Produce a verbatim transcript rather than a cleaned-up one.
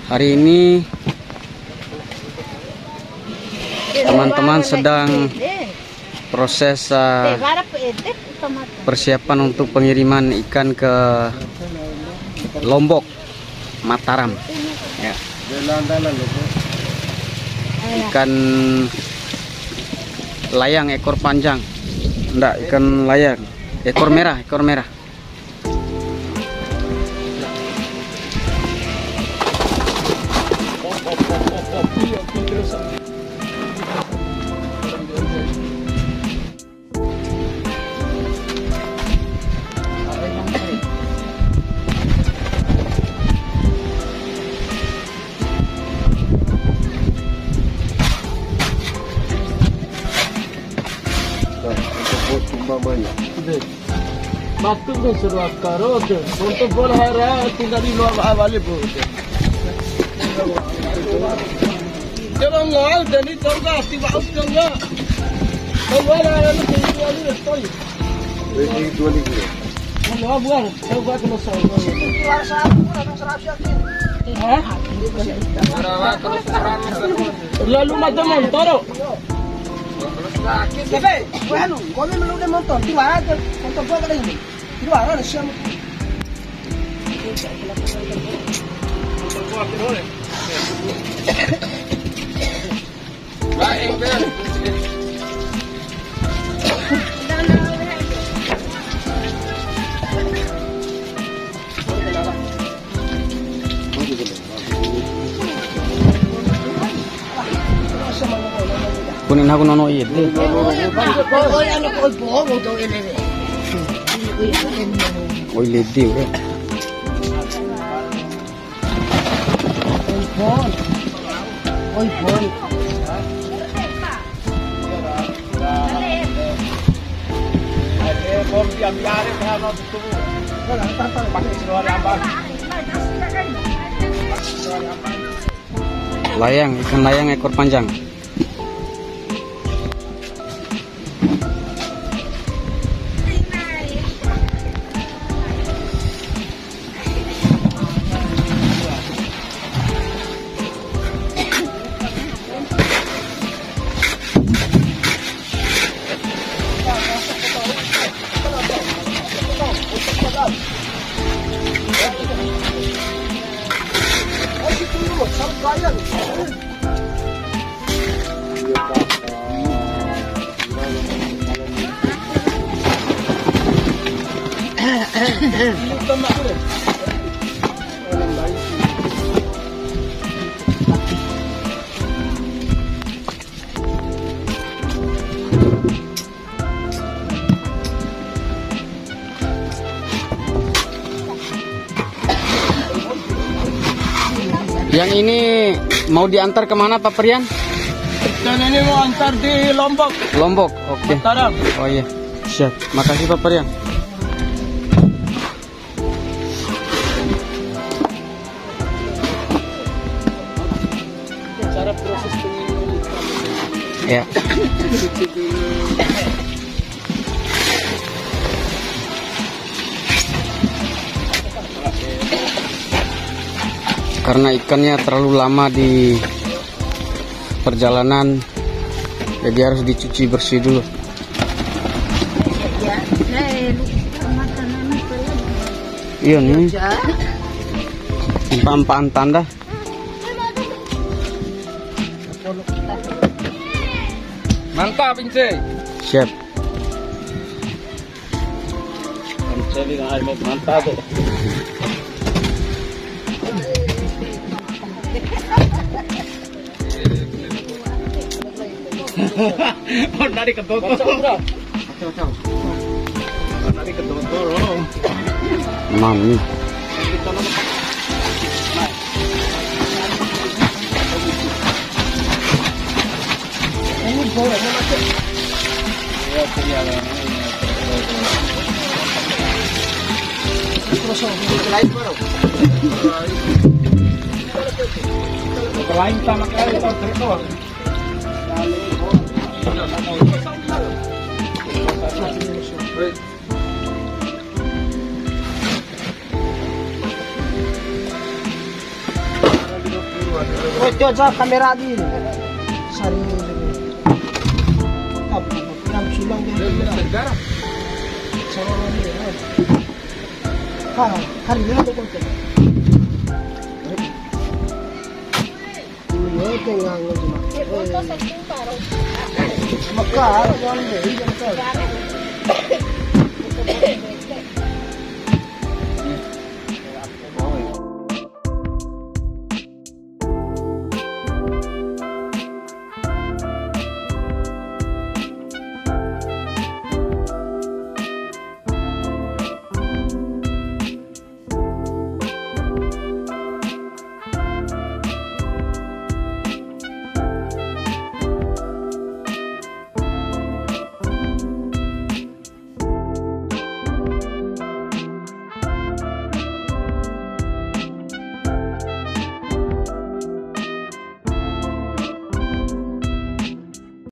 Hari ini teman-teman sedang proses uh, persiapan untuk pengiriman ikan ke Lombok, Mataram. Ya. Ikan layang ekor panjang, enggak, ikan layang ekor merah, ekor merah. Waktu itu suruh karot, untuk bola hara tinggal di luar awalnya bu. Jangan ngal, jadi tolga, tiba usah ngal. Bola hara itu tinggal di luar story. Ini dua lagi. Mana buang, saya buat kena sah. Luar sah, bukan serap siapa. Hah? Lalu macam mana, toro? Tapi, bueno, kami melalui motor, di luar ada, motor gua ada ini, di luar ada siapa? Motor gua apa boleh? Baik, baik. Kunin aku nono iya deh. Oh iya deh. Layang, ikan layang ekor panjang. Yang ini mau diantar kemana Pak Prian? Dan ini mau antar di Lombok. Lombok, oke. Okay. Mataram. Oh iya, siap. Makasih Pak Prian. Cara proses pengiriman. Ya. Karena ikannya terlalu lama di perjalanan, jadi harus dicuci bersih dulu. Iya nih, empaan tanda. Mantap Ince. Siap. Mantap. Oh, nari ketutup. Nari ketutup. Mami. Ini boleh macam. Ya, siapa? Terus lain baru. Lain sama kali terus. Coba sa kamera din. Sari. Apa? Yang sulang dia kamera. Sama ni. Ha, hari ni ada konten. Ini tengah ngomong. Maka, jangan deh, jangan.